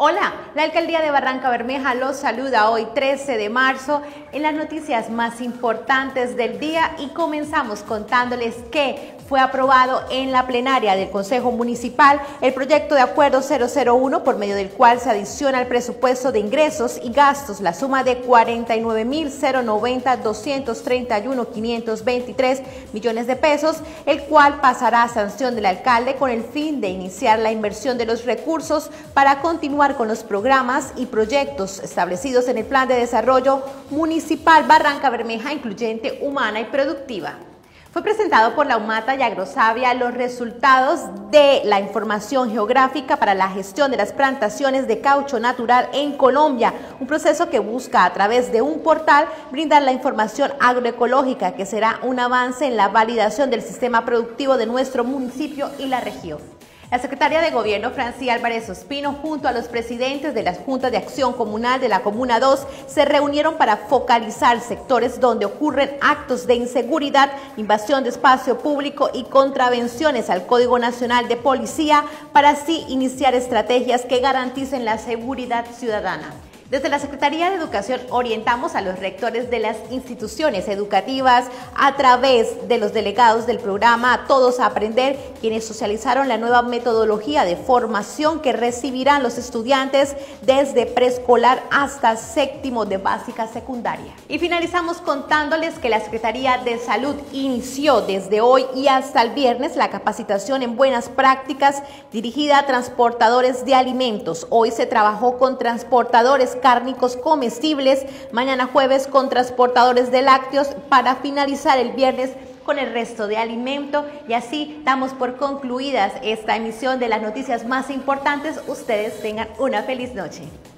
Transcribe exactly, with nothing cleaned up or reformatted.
Hola, la Alcaldía de Barrancabermeja los saluda hoy trece de marzo en las noticias más importantes del día y comenzamos contándoles que fue aprobado en la plenaria del Consejo Municipal el proyecto de acuerdo cero cero uno por medio del cual se adiciona al presupuesto de ingresos y gastos la suma de cuarenta y nueve mil noventa doscientos treinta y uno quinientos veintitrés millones de pesos, el cual pasará a sanción del alcalde con el fin de iniciar la inversión de los recursos para continuar con los programas y proyectos establecidos en el Plan de Desarrollo Municipal Barrancabermeja Incluyente, Humana y Productiva. Fue presentado por la UMATA y Agrosavia los resultados de la información geográfica para la gestión de las plantaciones de caucho natural en Colombia, un proceso que busca a través de un portal brindar la información agroecológica que será un avance en la validación del sistema productivo de nuestro municipio y la región. La secretaria de Gobierno, Franci Álvarez Ospino, junto a los presidentes de las Juntas de Acción Comunal de la Comuna dos, se reunieron para focalizar sectores donde ocurren actos de inseguridad, invasión de espacio público y contravenciones al Código Nacional de Policía, para así iniciar estrategias que garanticen la seguridad ciudadana. Desde la Secretaría de Educación orientamos a los rectores de las instituciones educativas a través de los delegados del programa Todos a Aprender, quienes socializaron la nueva metodología de formación que recibirán los estudiantes desde preescolar hasta séptimo de básica secundaria. Y finalizamos contándoles que la Secretaría de Salud inició desde hoy y hasta el viernes la capacitación en buenas prácticas dirigida a transportadores de alimentos. Hoy se trabajó con transportadores cárnicos comestibles, mañana jueves con transportadores de lácteos, para finalizar el viernes con el resto de alimento, y así damos por concluidas esta emisión de las noticias más importantes. Ustedes tengan una feliz noche.